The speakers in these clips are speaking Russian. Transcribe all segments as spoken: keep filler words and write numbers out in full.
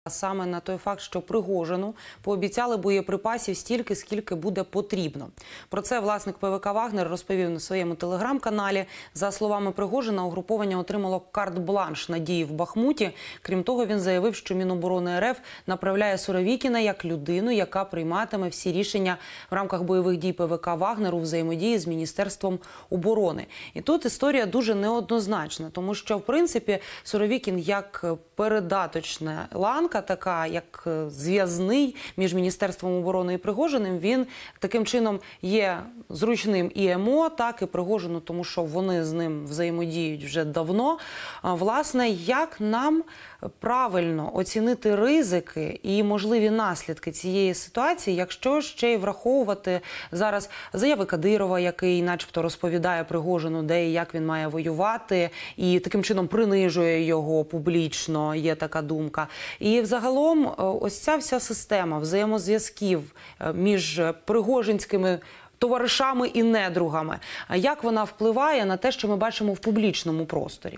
Саме на той факт, що Пригожину пообіцяли боєприпасів стільки, скільки буде потрібно. Про це власник ПВК «Вагнер» розповів на своєму телеграм-каналі. За словами Пригожина, угруповання отримало карт-бланш на дії в Бахмуті. Крім того, він заявив, що Міноборони РФ направляє Суровікіна як людину, яка прийматиме всі рішення в рамках бойових дій ПВК «Вагнер» у взаємодії з Міністерством оборони. І тут історія дуже неоднозначна, тому що, в принципі, Суровікін як передаточна ланка, така як зв'язний між Міністерством оборони і Пригожиним, він таким чином є зручним і ЕМО, так і Пригожину, тому що вони з ним взаємодіють вже давно. Власне, як нам правильно оцінити ризики і можливі наслідки цієї ситуації, якщо ще й враховувати зараз заяви Кадирова, який начебто розповідає Пригожину, де і як він має воювати, і таким чином принижує його публічно, є така думка. І взагалом ось ця вся система взаємозв'язків між пригожинськими товаришами і недругами, як вона впливає на те, що ми бачимо в публічному просторі?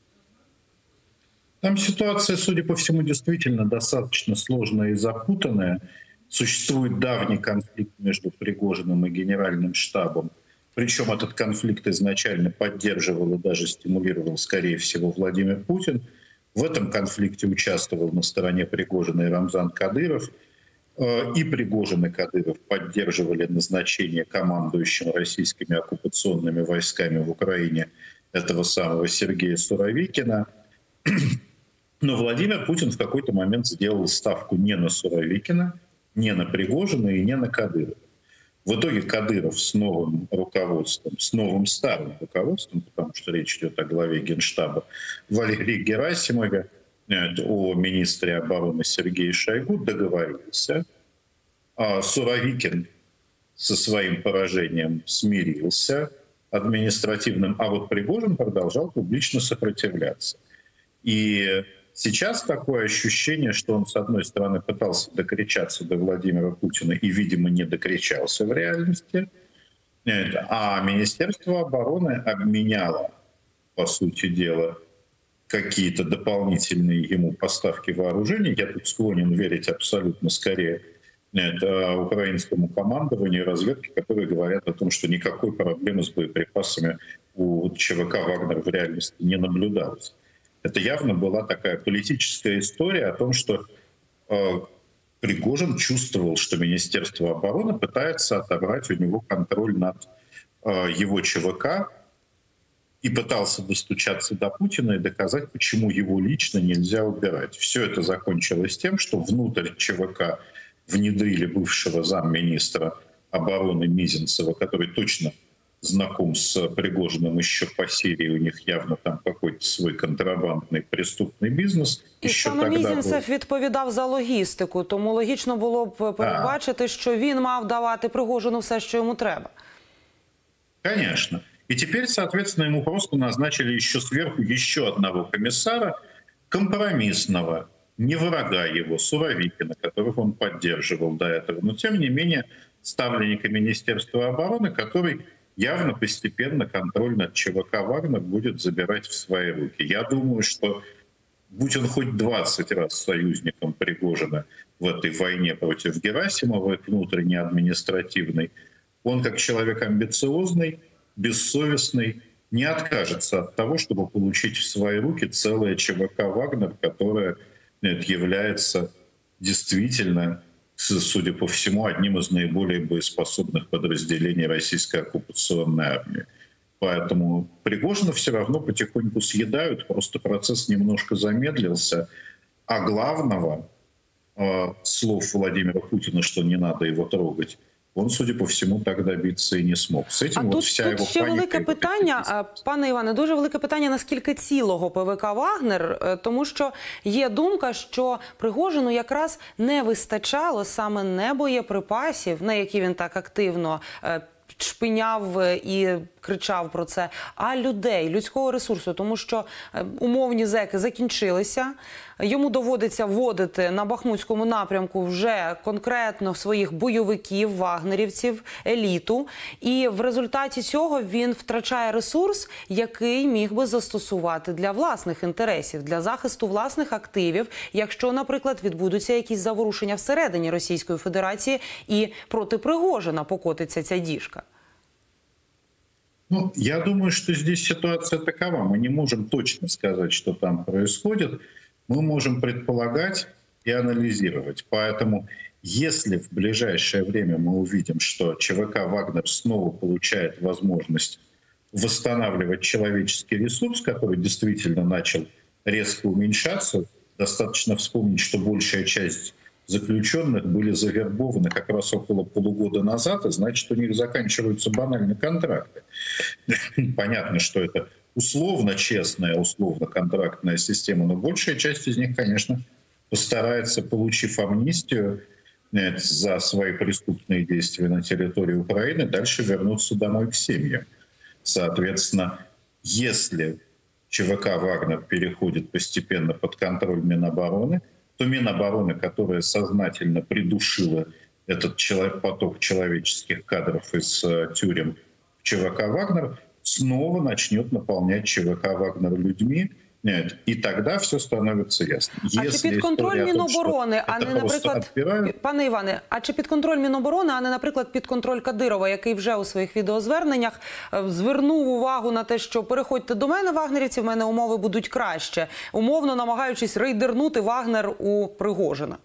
Там ситуация, судя по всему, действительно достаточно сложная и запутанная. Существует давний конфликт между Пригожиным и Генеральным штабом. Причем этот конфликт изначально поддерживал и даже стимулировал, скорее всего, Владимир Путин. В этом конфликте участвовал на стороне Пригожина и Рамзан Кадыров. И Пригожин и Кадыров поддерживали назначение командующим российскими оккупационными войсками в Украине этого самого Сергея Суровикина. Но Владимир Путин в какой-то момент сделал ставку не на Суровикина, не на Пригожина и не на Кадырова. В итоге Кадыров с новым руководством, с новым старым руководством, потому что речь идет о главе Генштаба Валерии Герасимове, о министре обороны Сергее Шойгу, договорился. А Суровикин со своим поражением смирился административным, а вот Пригожин продолжал публично сопротивляться. И сейчас такое ощущение, что он, с одной стороны, пытался докричаться до Владимира Путина и, видимо, не докричался в реальности, а Министерство обороны обменяло, по сути дела, какие-то дополнительные ему поставки вооружений. Я тут склонен верить абсолютно скорее это украинскому командованию и разведке, которые говорят о том, что никакой проблемы с боеприпасами у ЧВК «Вагнер» в реальности не наблюдалось. Это явно была такая политическая история о том, что э, Пригожин чувствовал, что Министерство обороны пытается отобрать у него контроль над э, его ЧВК, и пытался достучаться до Путина и доказать, почему его лично нельзя убирать. Все это закончилось тем, что внутрь ЧВК внедрили бывшего замминистра обороны Мизинцева, который точно знаком с Пригожиным еще по Сирии, у них явно там какой-то свой контрабандный преступный бізнес. І саме Мізінцев відповідав за логістику, тому логічно було б передбачити, що він мав давати Пригожину все, що йому треба. Конечно. И теперь, соответственно, ему просто назначили еще сверху еще одного комиссара, компромиссного, не врага его, Суровикина, которого он поддерживал до этого, но тем не менее ставленника Министерства обороны, который явно постепенно контроль над ЧВК «Вагнер» будет забирать в свои руки. Я думаю, что будь он хоть двадцать раз союзником Пригожина в этой войне против Герасимова, внутренне административной, он как человек амбициозный, бессовестный, не откажется от того, чтобы получить в свои руки целое ЧВК «Вагнер», которое является действительно, судя по всему, одним из наиболее боеспособных подразделений российской оккупационной армии. Поэтому Пригожина все равно потихоньку съедают, просто процесс немножко замедлился. А главного, э, слов Владимира Путина, что не надо его трогать, он, судя по всему, так добиться і не смог. З цим а от тут, вся тут його ще паніка велике питання, пане Іване, дуже велике питання, наскільки цілого ПВК «Вагнер», тому що є думка, що Пригожину якраз не вистачало саме не боєприпасів, на які він так активно шпиняв і кричав про це, а людей, людського ресурсу, тому що е, умовні зеки закінчилися. Йому доводиться вводити на Бахмутському напрямку вже конкретно своїх бойовиків, вагнерівців, еліту. І в результаті цього він втрачає ресурс, який міг би застосувати для власних інтересів, для захисту власних активів, якщо, наприклад, відбудуться якісь заворушення всередині Російської Федерації і проти Пригожина покотиться ця діжка. Ну, я думаю, что здесь ситуация такова. Мы не можем точно сказать, что там происходит. Мы можем предполагать и анализировать. Поэтому, если в ближайшее время мы увидим, что ЧВК «Вагнер» снова получает возможность восстанавливать человеческий ресурс, который действительно начал резко уменьшаться, достаточно вспомнить, что большая часть заключенных были завербованы как раз около полугода назад, и значит, у них заканчиваются банальные контракты. Понятно, что это условно честная, условно контрактная система, но большая часть из них, конечно, постарается, получив амнистию за свои преступные действия на территории Украины, дальше вернуться домой к семьям. Соответственно, если ЧВК «Вагнер» переходит постепенно под контроль Минобороны, то Минобороны, которая сознательно придушила этот человек, поток человеческих кадров из э, тюрем в ЧВК «Вагнер», снова начнет наполнять ЧВК «Вагнер» людьми, нет, і тоді все становиться ясно. А чи під контроль Міноборони, а не, наприклад, пане Іване, а чи під контроль Міноборони, а не, наприклад, під контроль Кадирова, який вже у своїх відеозверненнях звернув увагу на те, що переходьте до мене, вагнерівці, в мене умови будуть краще, умовно намагаючись рейдернути Вагнер у Пригожина?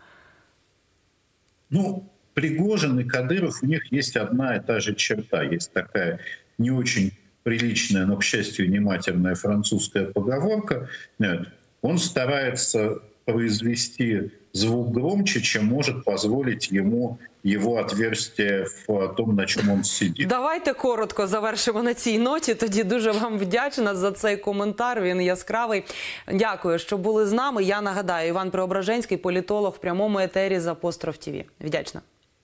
Ну, Пригожин и Кадыров, у них есть одна и та же черта, есть такая не очень приличная, но, к счастью, не матерная французская поговорка. Нет, он старается произвести звук громче, чем может позволить ему его отверстие в том, на чому він сидить. Давайте коротко завершимо на цій ноті. Тоді дуже вам вдячна за цей коментар. Він яскравий. Дякую, що були з нами. Я нагадаю, Іван Преображенський, політолог, в прямому етері з Апостроф ТІВІ. Вдячна.